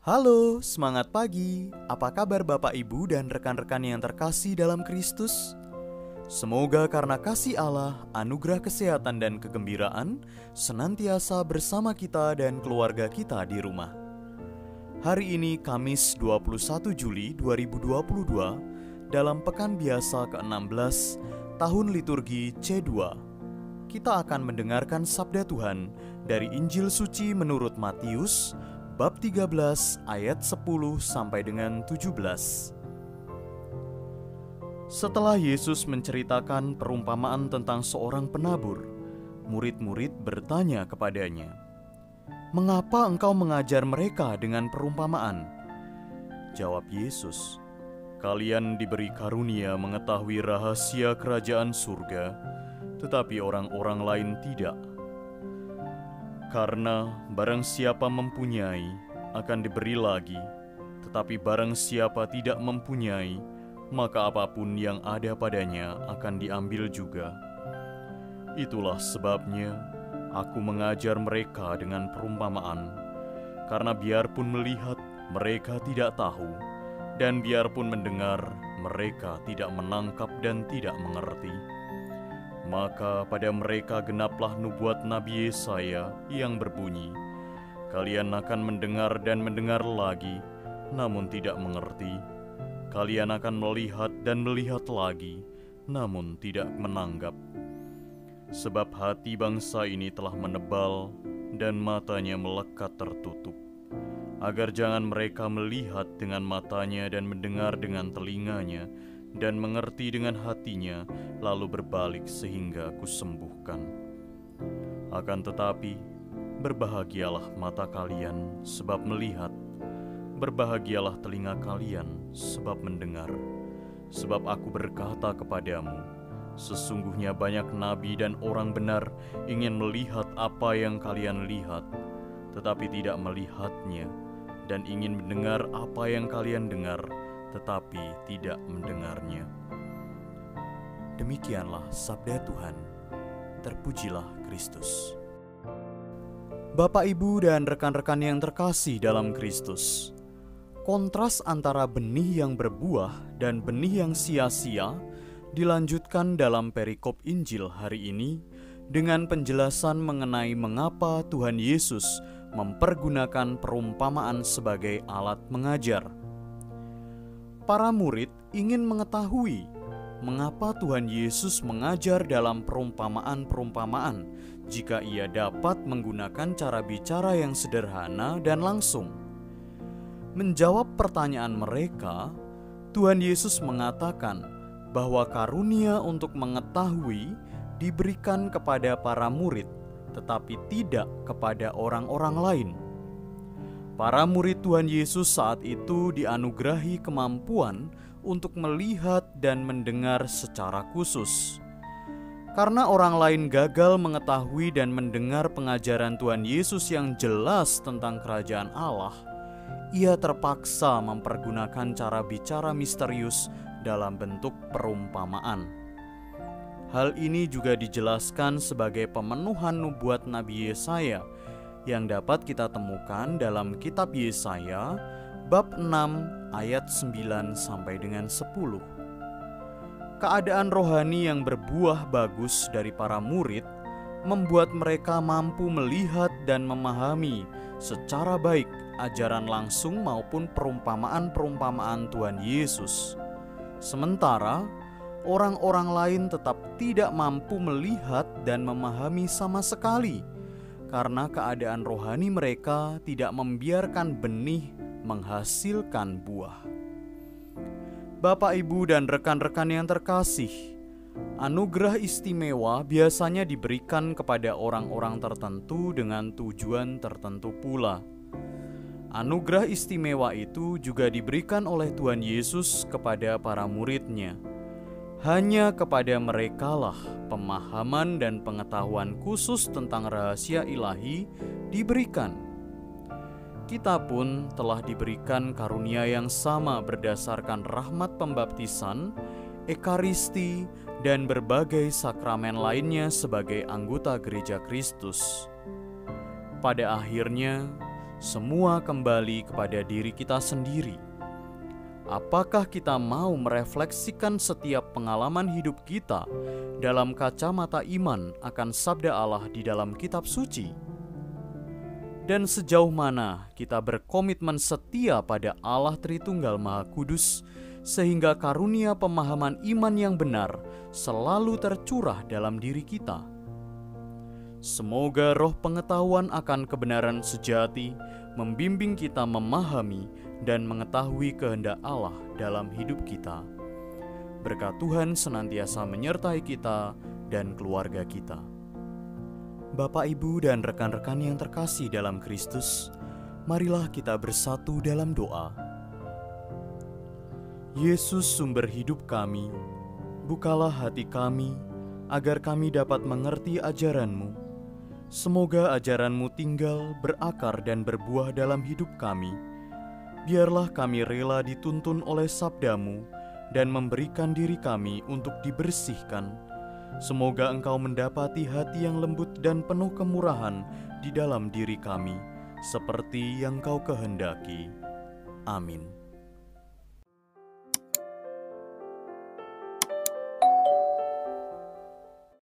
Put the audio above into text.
Halo, semangat pagi. Apa kabar Bapak Ibu dan rekan-rekan yang terkasih dalam Kristus? Semoga karena kasih Allah, anugerah kesehatan dan kegembiraan senantiasa bersama kita dan keluarga kita di rumah. Hari ini Kamis 21 Juli 2022 dalam pekan biasa ke-16 tahun liturgi C2. Kita akan mendengarkan sabda Tuhan dari Injil Suci menurut Matius bab 13 ayat 10 sampai dengan 17. Setelah Yesus menceritakan perumpamaan tentang seorang penabur, murid-murid bertanya kepadanya, "Mengapa engkau mengajar mereka dengan perumpamaan?" Jawab Yesus, "Kalian diberi karunia mengetahui rahasia kerajaan surga, tetapi orang-orang lain tidak. Karena barang siapa mempunyai, akan diberi lagi, tetapi barang siapa tidak mempunyai, maka apapun yang ada padanya akan diambil juga. Itulah sebabnya aku mengajar mereka dengan perumpamaan, karena biarpun melihat, mereka tidak tahu, dan biarpun mendengar, mereka tidak menangkap dan tidak mengerti. Maka pada mereka genaplah nubuat Nabi Yesaya yang berbunyi, kalian akan mendengar dan mendengar lagi, namun tidak mengerti. Kalian akan melihat dan melihat lagi, namun tidak menanggap. Sebab hati bangsa ini telah menebal dan matanya melekat tertutup, agar jangan mereka melihat dengan matanya dan mendengar dengan telinganya, dan mengerti dengan hatinya, lalu berbalik sehingga kusembuhkan. Akan tetapi, berbahagialah mata kalian sebab melihat, berbahagialah telinga kalian sebab mendengar. Sebab aku berkata kepadamu, sesungguhnya banyak nabi dan orang benar ingin melihat apa yang kalian lihat, tetapi tidak melihatnya, dan ingin mendengar apa yang kalian dengar, tetapi tidak mendengarnya." Demikianlah sabda Tuhan. Terpujilah Kristus. Bapak, Ibu, dan rekan-rekan yang terkasih dalam Kristus, kontras antara benih yang berbuah dan benih yang sia-sia dilanjutkan dalam perikop Injil hari ini dengan penjelasan mengenai mengapa Tuhan Yesus mempergunakan perumpamaan sebagai alat mengajar. Para murid ingin mengetahui mengapa Tuhan Yesus mengajar dalam perumpamaan-perumpamaan jika ia dapat menggunakan cara bicara yang sederhana dan langsung. Menjawab pertanyaan mereka, Tuhan Yesus mengatakan bahwa karunia untuk mengetahui diberikan kepada para murid, tetapi tidak kepada orang-orang lain. Para murid Tuhan Yesus saat itu dianugerahi kemampuan untuk melihat dan mendengar secara khusus. Karena orang lain gagal mengetahui dan mendengar pengajaran Tuhan Yesus yang jelas tentang kerajaan Allah, ia terpaksa mempergunakan cara bicara misterius dalam bentuk perumpamaan. Hal ini juga dijelaskan sebagai pemenuhan nubuat Nabi Yesaya yang dapat kita temukan dalam kitab Yesaya bab 6 ayat 9 sampai dengan 10. Keadaan rohani yang berbuah bagus dari para murid membuat mereka mampu melihat dan memahami secara baik ajaran langsung maupun perumpamaan-perumpamaan Tuhan Yesus. Sementara orang-orang lain tetap tidak mampu melihat dan memahami sama sekali, karena keadaan rohani mereka tidak membiarkan benih menghasilkan buah. Bapak, Ibu, dan rekan-rekan yang terkasih, anugerah istimewa biasanya diberikan kepada orang-orang tertentu dengan tujuan tertentu pula. Anugerah istimewa itu juga diberikan oleh Tuhan Yesus kepada para murid-Nya. Hanya kepada merekalah pemahaman dan pengetahuan khusus tentang rahasia ilahi diberikan. Kita pun telah diberikan karunia yang sama berdasarkan rahmat pembaptisan, ekaristi, dan berbagai sakramen lainnya sebagai anggota Gereja Kristus. Pada akhirnya, semua kembali kepada diri kita sendiri. Apakah kita mau merefleksikan setiap pengalaman hidup kita dalam kacamata iman akan sabda Allah di dalam kitab suci? Dan sejauh mana kita berkomitmen setia pada Allah Tritunggal Maha Kudus, sehingga karunia pemahaman iman yang benar selalu tercurah dalam diri kita? Semoga roh pengetahuan akan kebenaran sejati membimbing kita memahami dan mengetahui kehendak Allah dalam hidup kita. Berkat Tuhan senantiasa menyertai kita dan keluarga kita. Bapak, Ibu, dan rekan-rekan yang terkasih dalam Kristus, marilah kita bersatu dalam doa. Yesus, sumber hidup kami, bukalah hati kami, agar kami dapat mengerti ajaran-Mu. Semoga ajaran-Mu tinggal, berakar, dan berbuah dalam hidup kami. Biarlah kami rela dituntun oleh sabda-Mu dan memberikan diri kami untuk dibersihkan. Semoga Engkau mendapati hati yang lembut dan penuh kemurahan di dalam diri kami, seperti yang Kau kehendaki. Amin.